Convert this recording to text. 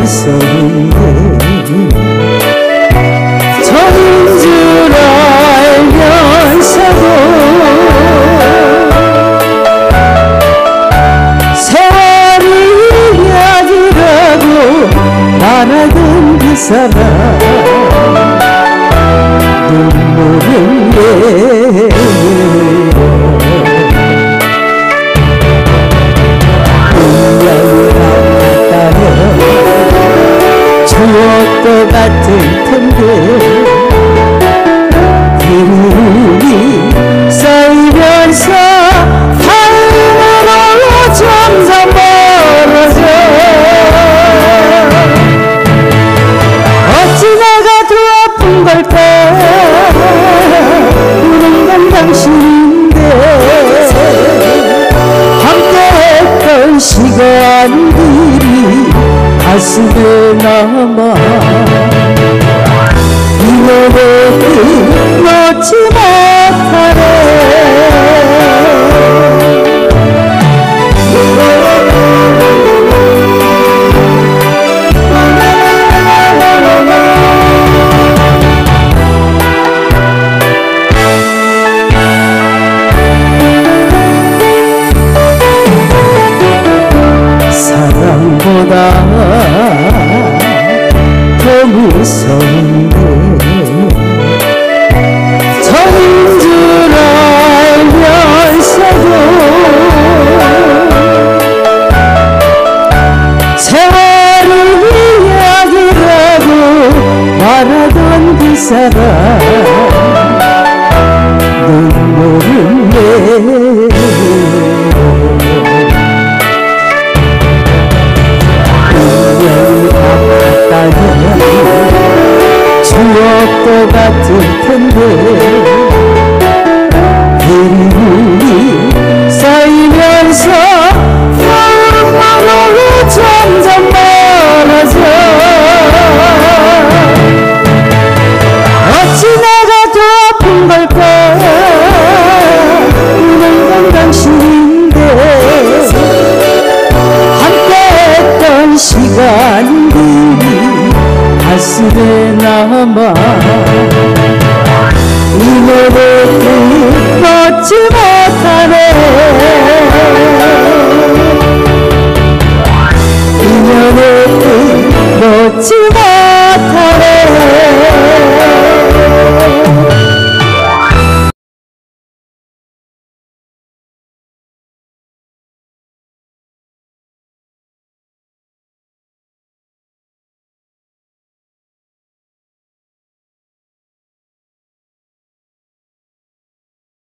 있었는데 저인 줄 알면서도 세월이 약이라고 말하던 그 사람 눈물은 왜 추억도 같을 텐데 기름이 쌓이면서 하늘으로 점점 멀어져 어찌 내가 더 아픈 걸까 우는 건 당신인데 함께했던 시간들이 가슴에 남아 이 노래 끊지 못하네 사랑보다 더 무서운데 저인 줄 알면서도 세월이 약이라고 말하던 그 사람 눈물은 왜 추억도 같을 텐데 그리움이 쌓이면서 마음으로 점점 멀어져 어찌 내가 더 아픈 걸까 우는 건 당신인데 함께했던 시간들이 가슴에 남아 이 노래 끊지 못하네 이 노래 끊지 못하네